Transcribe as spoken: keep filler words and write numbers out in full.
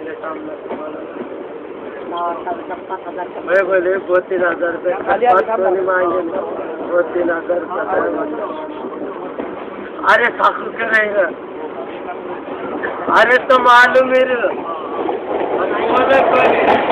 मेरे सामने मैं बोले वो तीन हजार रुपये नहीं मांगे वो तीन हजार रुपये। अरे साखू क्या रहेगा? अरे तो मालूम मेरे